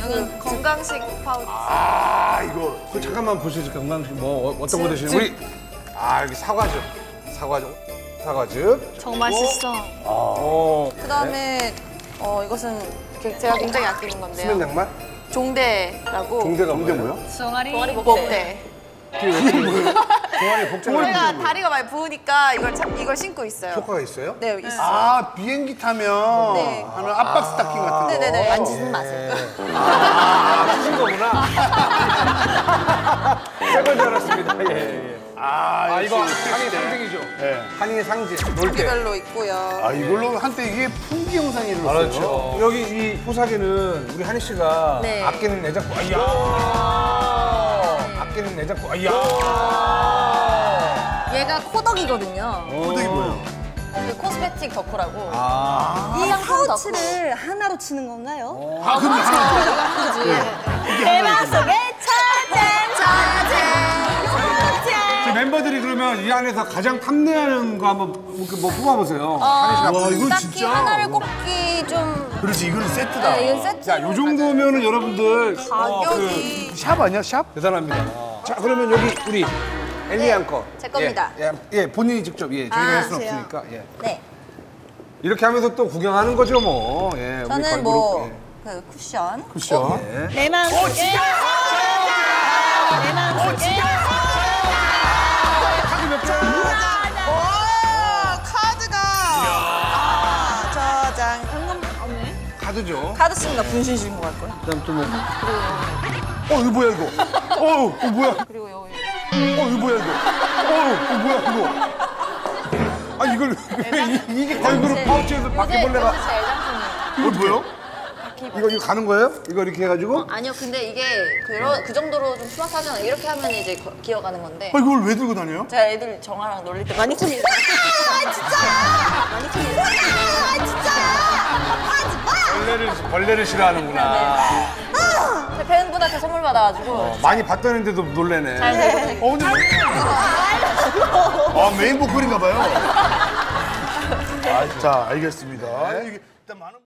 이건 건강식 파우치. 아, 이거. 그 잠깐만 보시죠. 건강식 뭐 어떤 거 드시는 우리 여기 사과즙. 사과즙. 정말 맛있어. 그다음에 이것은 제가 굉장히 아끼는 건데요. 수면 양말? 종대라고. 종대가 뭐야? 종아리 목대. 종아리 복잡. 제가 다리가 많이 부으니까 이걸 신고 있어요. 효과가 있어요? 네, 있어요. 아, 비행기 타면 네. 하는 압박 스타킹 같은 거. 네네네. 만지지 마세요. 하신 거구나. 새걸 줄 알았습니다. 예. 이거 한의 상징이죠. 네. 한의의 상징. 놀 때. 종류별로 있고요. 아, 이걸로 한때 이게 풍기 영상이 일어났어요. 그렇죠. 여기 이 포사기는 우리 한희 씨가 네. 아끼는 내장국. 아끼는 내장국. 얘가 코덕이거든요. 호떡이 뭐예요? 그 코스메틱 덕후라고. 이 파우치를 하나로 치는 건가요? 아, 그럼 하나. 대박 속에 멤버들이 그러면 이 안에서 가장 탐내하는 거 한번 뭐 뽑아보세요. 와, 이건 딱히 진짜. 하나를 꼽기 좀. 그렇지, 이거는 세트다. 네, 이건 세트. 자, 요 정도면은 여러분들 가격이 샵 아니야, 샵? 대단합니다. 자, 그러면 여기 우리 엘리안 거. 제 겁니다. 예, 본인이 직접 저희가 할 수는 제가. 없으니까. 예. 네. 이렇게 하면서 또 구경하는 거죠, 뭐. 예, 우리 저는 걸그룹, 뭐 예. 그 쿠션. 그렇죠. 내 마음속에. 내 마음속에. 카드가. 저장. 카드죠. 카드 쓰니까 분신 신고 갈 거야. 그다음 또 뭐. 이거 뭐야, 이거? 이거 뭐야? 그리고 여기. 이거 뭐야, 이거? 뭐야, 이거? 이걸 왜 이게 걸그룹 파우치에서 바퀴벌레가. 제일 장품이에요. 이거 뭐요? 이거 가는 거예요? 이거 이렇게 해가지고? 아니요, 근데 이게 그 정도로 좀 투박하잖아요. 이렇게 하면 이제 기어가는 건데. 이걸 왜 들고 다녀요? 제가 애들 정아랑 놀릴 때 많이 큽니다. 벌레를 싫어하는구나. 제 팬분한테 선물 받아가지고. 많이 봤다는데도 놀래네. 잘 들고 다니고. 근데. 메인 보컬인가 봐요. 자, 알겠습니다. 이게 일단 많은.